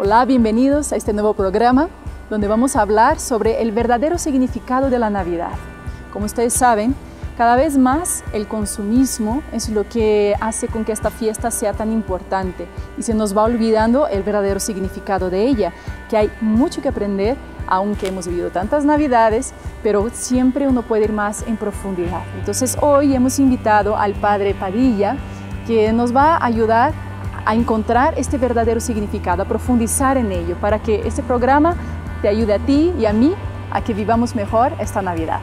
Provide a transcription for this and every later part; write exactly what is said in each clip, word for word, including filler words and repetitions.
Hola, bienvenidos a este nuevo programa donde vamos a hablar sobre el verdadero significado de la Navidad. Como ustedes saben, cada vez más el consumismo es lo que hace con que esta fiesta sea tan importante y se nos va olvidando el verdadero significado de ella, que hay mucho que aprender, aunque hemos vivido tantas Navidades, pero siempre uno puede ir más en profundidad. Entonces hoy hemos invitado al Padre Padilla, que nos va a ayudar a encontrar este verdadero significado, a profundizar en ello, para que este programa te ayude a ti y a mí a que vivamos mejor esta Navidad.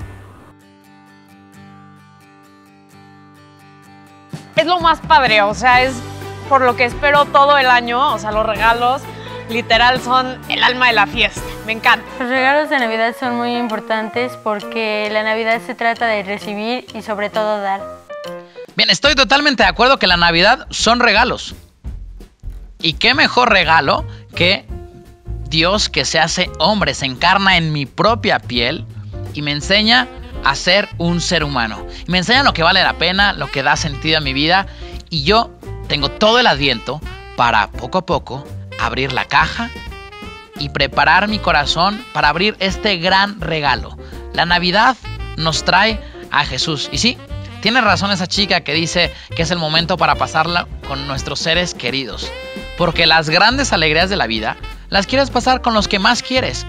Es lo más padre, o sea, es por lo que espero todo el año, o sea, los regalos literal son el alma de la fiesta, me encanta. Los regalos de Navidad son muy importantes porque la Navidad se trata de recibir y sobre todo dar. Bien, estoy totalmente de acuerdo que la Navidad son regalos. ¿Y qué mejor regalo que Dios que se hace hombre, se encarna en mi propia piel y me enseña a ser un ser humano? Y me enseña lo que vale la pena, lo que da sentido a mi vida. Y yo tengo todo el Adviento para poco a poco abrir la caja y preparar mi corazón para abrir este gran regalo. La Navidad nos trae a Jesús. Y sí, tiene razón esa chica que dice que es el momento para pasarla con nuestros seres queridos. Porque las grandes alegrías de la vida las quieres pasar con los que más quieres.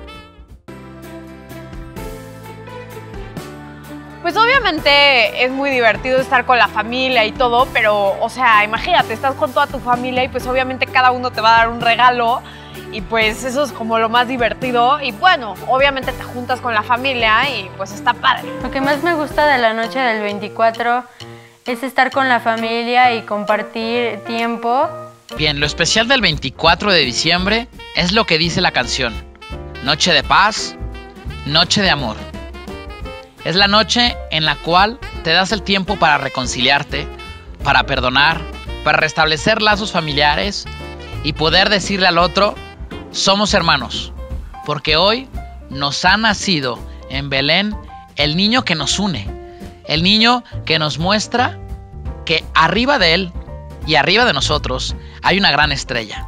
Pues obviamente es muy divertido estar con la familia y todo, pero, o sea, imagínate, estás con toda tu familia y pues obviamente cada uno te va a dar un regalo y pues eso es como lo más divertido y bueno, obviamente te juntas con la familia y pues está padre. Lo que más me gusta de la noche del veinticuatro es estar con la familia y compartir tiempo. Bien, lo especial del veinticuatro de diciembre es lo que dice la canción. Noche de paz, noche de amor. Es la noche en la cual te das el tiempo para reconciliarte, para perdonar, para restablecer lazos familiares y poder decirle al otro, somos hermanos, porque hoy nos ha nacido en Belén el niño que nos une, el niño que nos muestra que arriba de él y arriba de nosotros hay una gran estrella.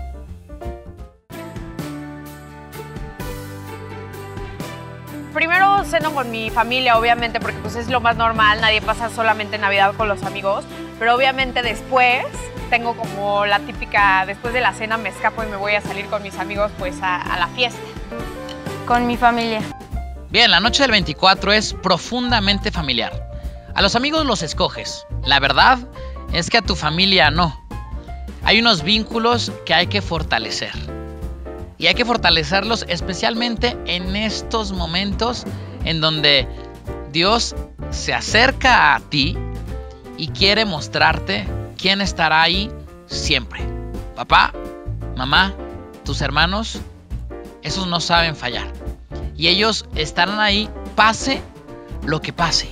Primero ceno con mi familia, obviamente, porque pues es lo más normal, nadie pasa solamente Navidad con los amigos, pero obviamente después tengo como la típica, después de la cena me escapo y me voy a salir con mis amigos pues a, a la fiesta. Con mi familia. Bien, la noche del veinticuatro es profundamente familiar. A los amigos los escoges, la verdad es que a tu familia no. Hay unos vínculos que hay que fortalecer. Y hay que fortalecerlos especialmente en estos momentos en donde Dios se acerca a ti y quiere mostrarte quién estará ahí siempre. Papá, mamá, tus hermanos, esos no saben fallar. Y ellos estarán ahí pase lo que pase.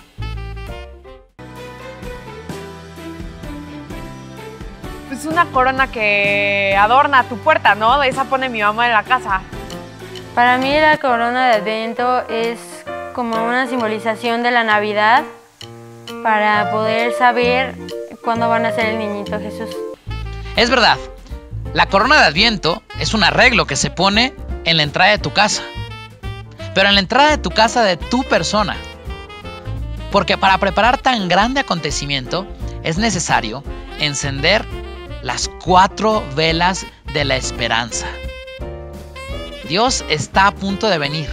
Es una corona que adorna tu puerta, ¿no? Esa pone mi mamá en la casa. Para mí la corona de Adviento es como una simbolización de la Navidad para poder saber cuándo van a ser el niñito Jesús. Es verdad, la corona de Adviento es un arreglo que se pone en la entrada de tu casa, pero en la entrada de tu casa de tu persona. Porque para preparar tan grande acontecimiento es necesario encender las cuatro velas de la esperanza. Dios está a punto de venir.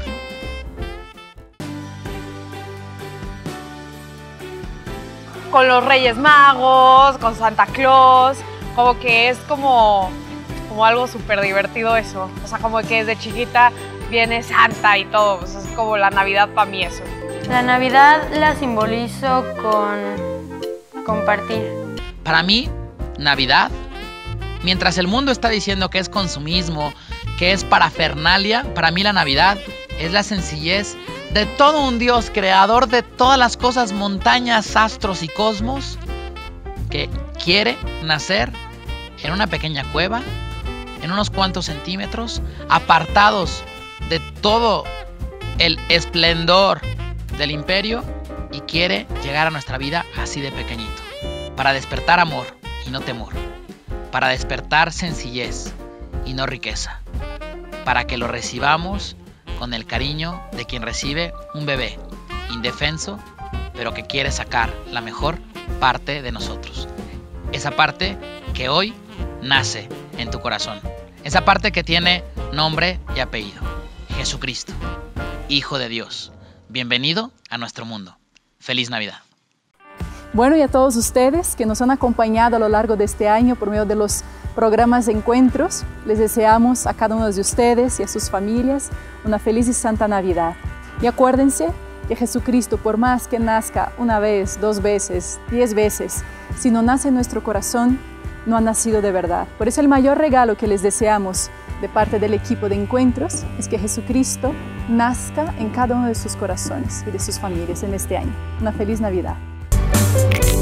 Con los Reyes Magos, con Santa Claus, como que es como, como algo súper divertido eso. O sea, como que desde chiquita viene Santa y todo, pues es como la Navidad para mí eso. La Navidad la simbolizo con compartir. Para mí, Navidad, mientras el mundo está diciendo que es consumismo, que es parafernalia, para mí la Navidad es la sencillez de todo un Dios creador de todas las cosas, montañas, astros y cosmos, que quiere nacer en una pequeña cueva, en unos cuantos centímetros, apartados de todo el esplendor del imperio, y quiere llegar a nuestra vida así de pequeñito, para despertar amor y no temor, para despertar sencillez, y no riqueza, para que lo recibamos con el cariño de quien recibe un bebé indefenso, pero que quiere sacar la mejor parte de nosotros. Esa parte que hoy nace en tu corazón. Esa parte que tiene nombre y apellido. Jesucristo, Hijo de Dios. Bienvenido a nuestro mundo. Feliz Navidad. Bueno, y a todos ustedes que nos han acompañado a lo largo de este año por medio de los programas de encuentros, les deseamos a cada uno de ustedes y a sus familias una feliz y santa Navidad. Y acuérdense que Jesucristo, por más que nazca una vez, dos veces, diez veces, si no nace en nuestro corazón, no ha nacido de verdad. Por eso el mayor regalo que les deseamos de parte del equipo de encuentros es que Jesucristo nazca en cada uno de sus corazones y de sus familias en este año. Una feliz Navidad.